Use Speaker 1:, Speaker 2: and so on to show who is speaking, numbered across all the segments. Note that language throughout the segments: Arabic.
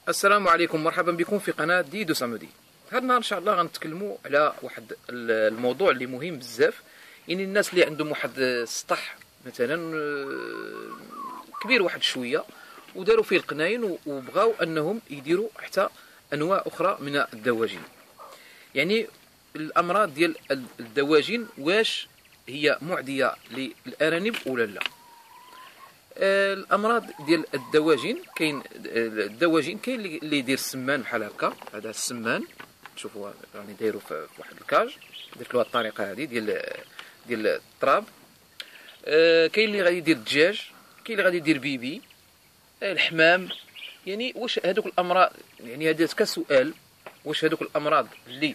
Speaker 1: السلام عليكم، مرحبا بكم في قناة ديدو سامودي. هذا النهار ان شاء الله غنتكلموا على واحد الموضوع اللي مهم بزاف. يعني الناس اللي عندهم واحد السطح مثلا كبير واحد شويه وداروا فيه القناين وبغاو انهم يديروا حتى انواع اخرى من الدواجن. يعني الامراض ديال الدواجن واش هي معديه للارانب ولا لا؟ الامراض ديال الدواجن كاين اللي يدير السمان بحال هكا. هذا السمان شوفوا راني دايرو في واحد الكاج، درت له الطريقه هذه ديال التراب. كاين اللي غادي يدير الدجاج، كاين اللي غادي يدير بيبي، الحمام. يعني واش هذوك الامراض، يعني هذا كسؤال، واش هذوك الامراض اللي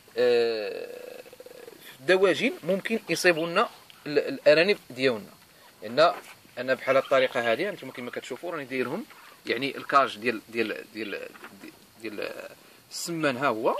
Speaker 1: في الدواجن ممكن يصيبوا لنا الارانب ديالنا؟ لان انا بحال الطريقه هذه انتم كما كتشوفوا راني دايرهم. يعني الكاج ديال السمان ها هو،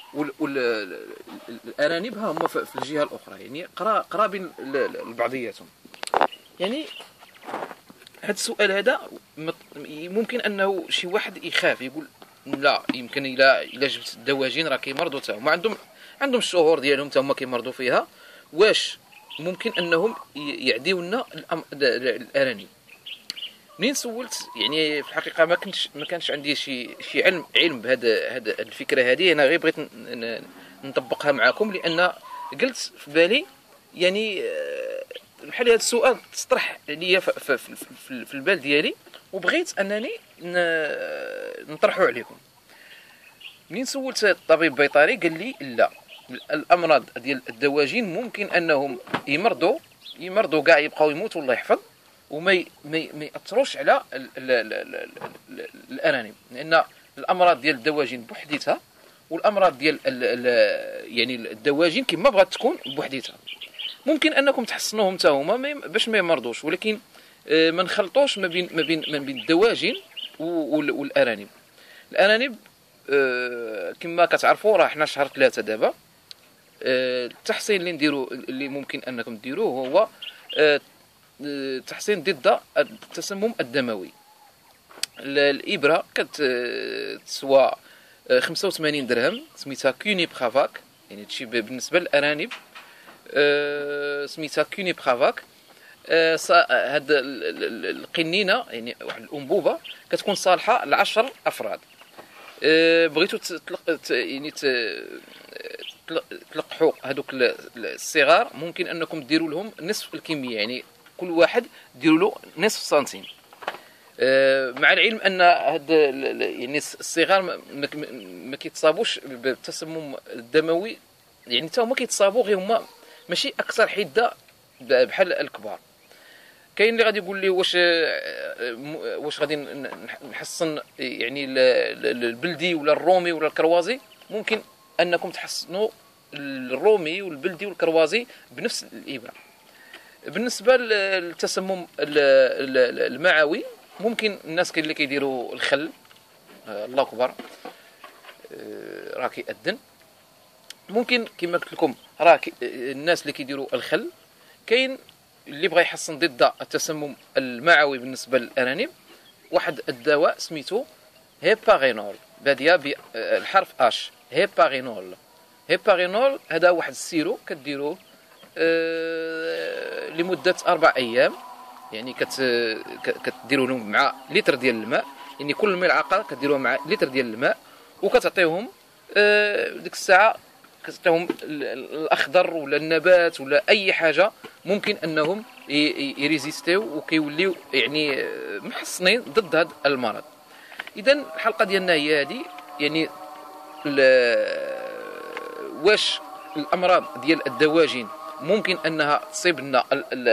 Speaker 1: والارانب ها هما في الجهه الاخرى، يعني قرابين لبعضياتهم. يعني هذا السؤال هذا ممكن انه شي واحد يخاف يقول لا، يمكن الا جبت الدواجن راه كيمرضوا حتى هما، عندهم الشهور ديالهم حتى هما كيمرضوا فيها. واش ممكن انهم يعديو لنا الارانب؟ منين سولت يعني في الحقيقه ما كانش عندي شي علم بهذا الفكره هذه. انا غير بغيت نطبقها معكم، لان قلت في بالي يعني بحال هذا السؤال تطرح ليا في البال ديالي، وبغيت انني نطرحه عليكم. منين سولت الطبيب البيطري قال لي لا، الامراض ديال الدواجن ممكن انهم يمرضوا كاع، يبقاو يموتوا الله يحفظ، وما ياثروش على الارانب. لان الامراض ديال الدواجن بوحديتها، والامراض ديال يعني الدواجن كما بغات تكون بوحديتها. ممكن انكم تحصنوهم حتى هما باش ما يمرضوش، ولكن ما نخلطوش ما بين الدواجن والارانب. الارانب كما كتعرفوا راه حنا شهر 3 دابا. التحصين اللي ممكن انكم ديروه هو تحصين ضد التسمم الدموي. الابره كتسوى 85 درهم، سميتها كوني برافاك. يعني هادشي بالنسبه للارانب سميتها كوني برافاك. هاد القنينه يعني واحد الانبوبه كتكون صالحه ل10 افراد. بغيتو يعني تلقحوا هذوك الصغار، ممكن انكم ديروا لهم نصف الكميه، يعني كل واحد ديروا له نصف سنتيم. مع العلم ان هاد يعني الصغار ما كيتصابوش بالتسمم الدموي، يعني حتى هما كيتصابوا، غير هما ماشي اكثر حده بحال الكبار. كاين اللي غادي يقول لي واش غادي نحصن يعني البلدي ولا الرومي ولا الكروازي؟ ممكن انكم تحصنوا الرومي والبلدي والكروازي بنفس الابره. بالنسبه للتسمم المعوي، ممكن الناس اللي كيديروا الخل، الله اكبر راه كيأذن. ممكن كما قلت لكم راه الناس اللي كيديروا الخل. كاين اللي بغى يحصن ضد التسمم المعوي بالنسبه للارانب، واحد الدواء سميتو هيبارينول، باديه بالحرف اش. هيبارينول هذا واحد السيرو كديروه لمده 4 ايام. يعني كديروا لهم مع لتر ديال الماء، يعني كل ملعقه كديروها مع لتر ديال الماء، وكتعطيهم ديك الساعه كتعطيهم الاخضر ولا النبات ولا اي حاجه ممكن انهم يريزيستيو وكيوليو يعني محصنين ضد هذا المرض. اذا الحلقه ديالنا هي هذه، يعني واش الامراض ديال الدواجن ممكن انها تصيب لنا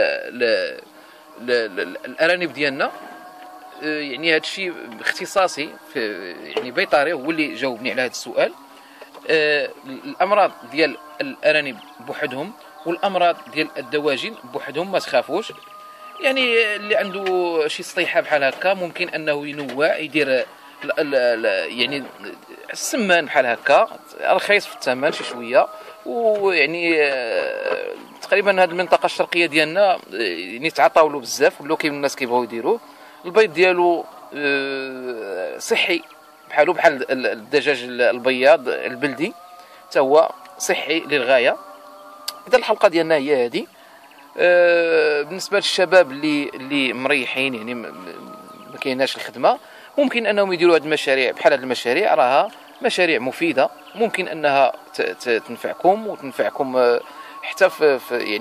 Speaker 1: الارانب ديالنا؟ يعني هذا الشيء باختصاصي يعني بيطري هو اللي جاوبني على هذا السؤال. الامراض ديال الارانب بوحدهم والامراض ديال الدواجن بوحدهم، ما تخافوش. يعني اللي عنده شي سطيحه بحال هكا ممكن انه ينوع، يدير يعني السمان بحال هكا رخيص في الثمن شي شويه. ويعني تقريبا هذه المنطقه الشرقيه ديالنا يعني تعطاو له بزاف، ولاو كاين الناس كيبغيو يديروه. البيض ديالو صحي بحال الدجاج البياض البلدي، حتى هو صحي للغايه. اذا الحلقه ديالنا هي هذه. بالنسبه للشباب اللي مريحين، يعني ما كايناش الخدمه، ممكن انهم يديروا هذه المشاريع. بحال هذه المشاريع راها مشاريع مفيده، ممكن انها تنفعكم وتنفعكم حتى في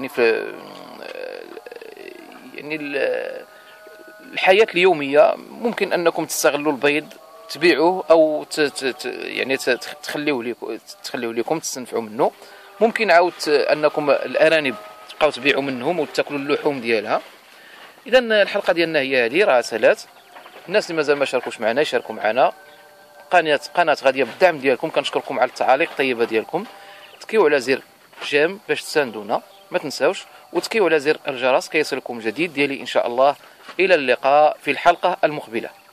Speaker 1: يعني الحياه اليوميه. ممكن انكم تستغلوا البيض تبيعوه، او يعني تخليوه لكم تستنفعوا منه. ممكن عاود انكم الارانب تبقاو تبيعوا منهم وتاكلوا اللحوم ديالها. اذا الحلقه ديالنا هي هذه، راه سالات. الناس اللي مازال ما شاركوش معنا يشاركوا معنا. قناه غاديه بالدعم ديالكم، كنشكركم على التعاليق الطيبه ديالكم. تكيو على زر جيم باش تساندونا، ما تنساوش، وتكيو على زر الجرس كيصلكم جديد ديالي ان شاء الله. الى اللقاء في الحلقه المقبله.